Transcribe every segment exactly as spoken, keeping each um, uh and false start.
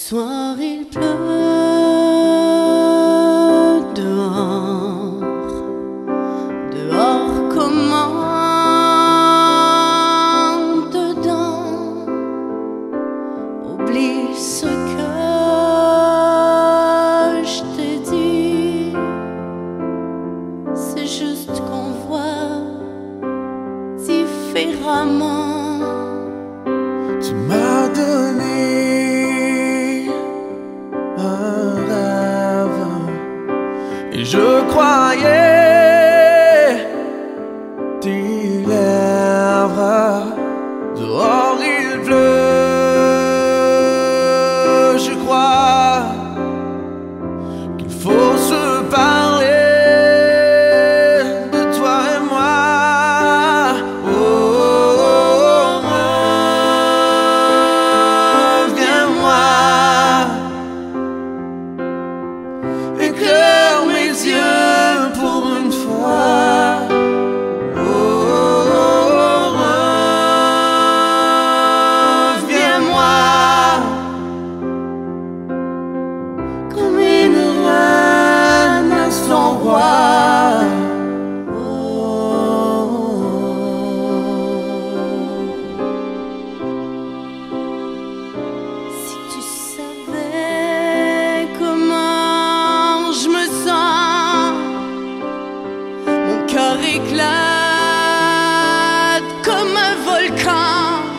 soir il pleut dehors, dehors comment dedans. Oublie ce que je t'ai dit, c'est juste qu'on voit différemment. Tu m'as donné un rêve et je croyais tes lèvres. Dehors il pleut, je crois qu'il faut se parler de toi et moi. Oh, éclaire mes yeux pour une fois. Oh, reviens-moi comme une reine à son roi. Oh, si tu savais comment je me sens, mon cœur éclate comme un volcan.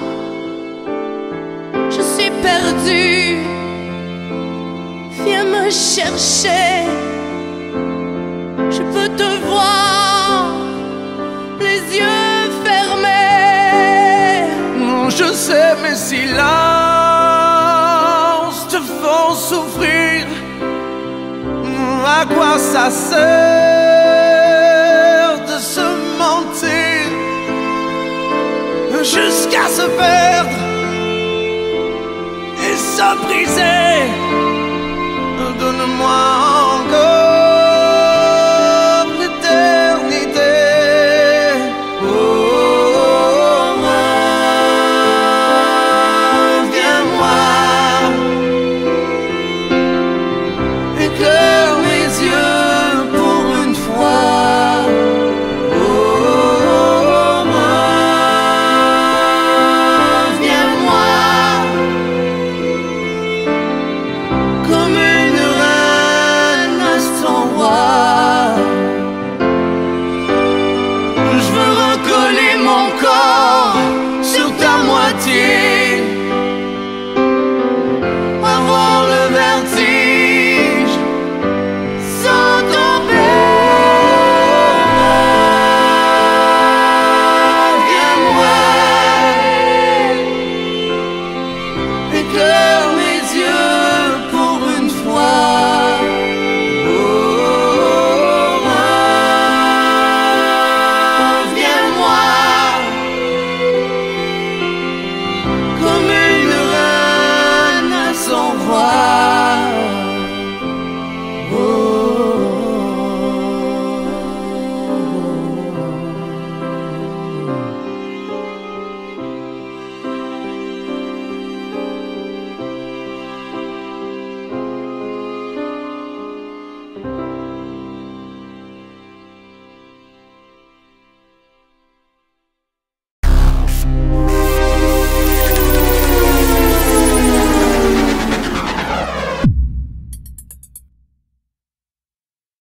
Je suis perdue, viens me chercher. Je peux te voir, les yeux fermés. non, je sais, mes silences te font souffrir. À quoi ça sert de se mentir jusqu'à se perdre et se briser?